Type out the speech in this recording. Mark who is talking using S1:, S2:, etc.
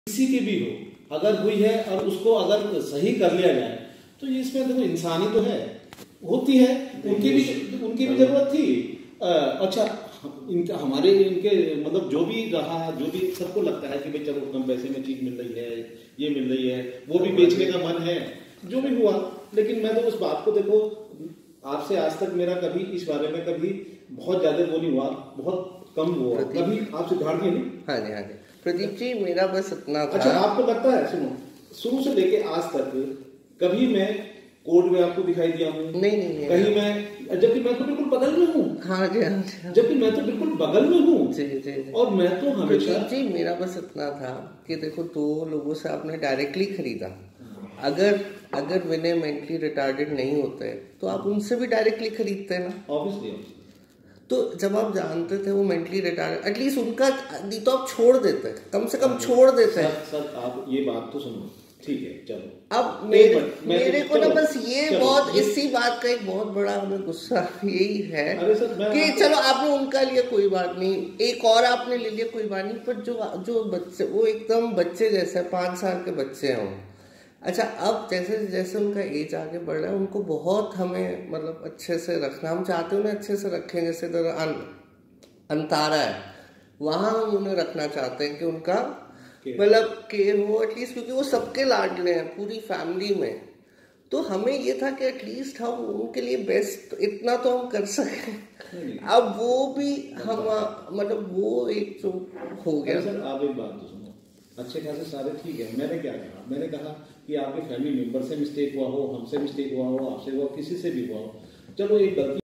S1: किसी की भी हो अगर हुई है और उसको अगर सही कर लिया जाए तो ये इसमें देखो इंसानी तो है, होती है, उनकी भी जरूरत थी। अच्छा, इनका हमारे इनके मतलब जो भी रहा, जो भी सबको लगता है कि भाई चलो कम पैसे में चीज मिल रही है, ये मिल रही है, वो भी बेचने का मन है, जो भी हुआ। लेकिन मैं तो उस बात को देखो, आपसे आज तक मेरा कभी इस बारे में कभी बहुत ज्यादा वो नहीं हुआ, बहुत कम हुआ, कभी आपसे झाड़ दिया नहीं।
S2: हाँ जी, हाँ जी प्रदीप जी, मेरा बस इतना था।
S1: अच्छा, आपको लगता है, सुनो, शुरू से लेके आज तक कभी मैं कोर्ट में आपको दिखाई दिया हूँ?
S2: नहीं
S1: कहीं मैं, जबकि मैं तो बिल्कुल बगल में हूँ।
S2: हाँ जी, हाँ जी,
S1: जबकि मैं तो बिल्कुल बगल में हूँ।
S2: जी जी जी।
S1: और मैं तो हमेशा
S2: जी, मेरा बस इतना था कि देखो, दो लोगों से आपने डायरेक्टली खरीदा, अगर विनय मेंटली रिटार्डेड नहीं होते तो आप उनसे भी डायरेक्टली खरीदते ना,
S1: ऑब्वियसली।
S2: तो जब आप जानते थे वो मेंटली रिटार्डेड, एटलीस्ट उनका नहीं तो आप छोड़ देते, कम से कम छोड़ देते।
S1: सर आप ये बात तो सुनो, ठीक है, चलो।
S2: अब मेरे को ना बस ये बहुत इसी बात का एक बहुत बड़ा हमें गुस्सा यही है कि चलो आपने उनका लिया कोई बात नहीं, एक और आपने ले लिया कोई बात नहीं, पर जो बच्चे वो एकदम बच्चे जैसे 5 साल के बच्चे हैं। अच्छा, अब जैसे जैसे उनका एज आगे बढ़ रहा है, उनको बहुत हमें मतलब अच्छे से रखना, हम चाहते हैं उन्हें अच्छे से रखें। जैसे अंतारा है, वहाँ हम उन्हें रखना चाहते हैं कि उनका मतलब केयर हो एटलीस्ट, क्योंकि वो सबके लाडले हैं पूरी फैमिली में। तो हमें ये था कि एटलीस्ट हम उनके लिए बेस्ट इतना तो हम कर सकें। अब वो भी हम मतलब वो एक जो हो गया।
S1: सर आप एक बात तो सुनो, अच्छे खासे सारे ठीक है, मैंने क्या कहा, मैंने कहा कि आपके फैमिली मेंबर से मिस्टेक हुआ हो, हमसे मिस्टेक हुआ हो, आपसे हुआ, किसी से भी हुआ हो, चलो एक गलती